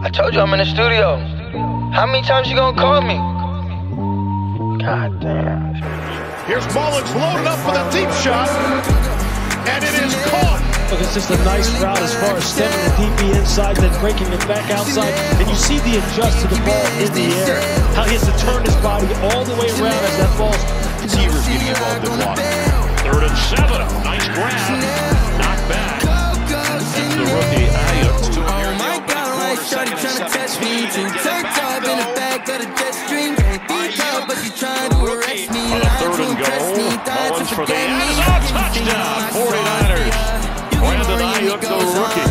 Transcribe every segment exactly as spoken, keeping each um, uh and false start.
I told you I'm in the studio. How many times you gonna call me? God damn. Here's Mullins loaded up with a deep shot, and it is caught. Look, it's just a nice route as far as stemming the D P inside, then breaking it back outside, and you see the adjust to the ball in the air. How he has to turn his body all the way around as that ball's receivers getting involved in block. Third and seven. Nice grab. Knock back. That's the rookie Ayuk. Oh my God, right, shorty trying to touch me. Too turned up in the back of the jet stream. Can't be tough, but she trying to arrest me. On a third and goal, Mullins for the end. Oh, touchdown, forty-niners. Brandon Ayuk, the rookie.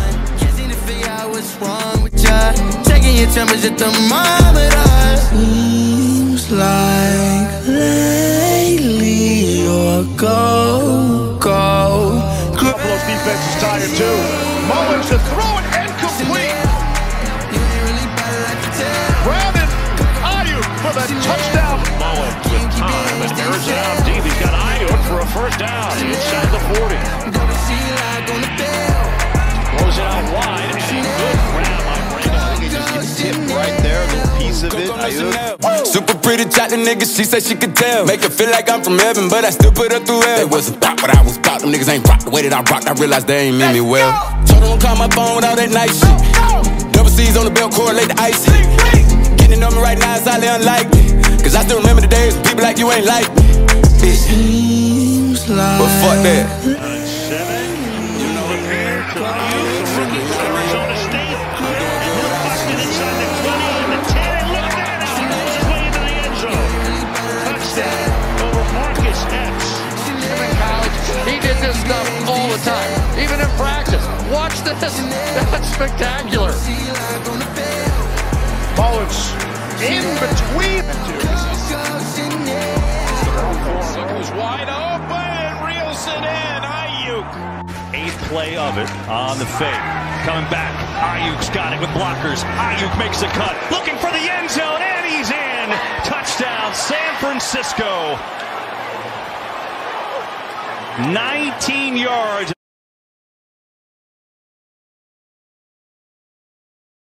Checking your temperature thermometer. Seems like lately you're go, go. Buffalo's defense is tired too. Mullins to throw it and complete. Brandon Ayuk for the touchdown. Mullins with time and airs it out deep. He's got Ayuk for a first down inside the forty. Throws it out wide and a good grab by Brandon. I think he just gets tipped right there. A little piece of it. Ayuk. Super pretty chocolate nigga, she said she could tell. Make her feel like I'm from heaven, but I still put her through hell. They wasn't pop, but I was pop. Them niggas ain't rock the way that I rocked. I realized they ain't mean me well. Told them don't call my phone with all that nice shit. Double C's on the belt, correlate the ice. Getting on me right now is highly unlikely. Cause I still remember the days when people like you ain't like me. Bitch. But fuck that. He did this stuff all the time, even in practice. Watch this. That's spectacular. Mullins in between the two. Goes wide open and reels it in. Ayuk. Eighth play of it on the fake. Coming back. Ayuk's got it with blockers. Ayuk makes a cut. Looking for the end zone, and he's in. Touchdown, San Francisco. nineteen yards.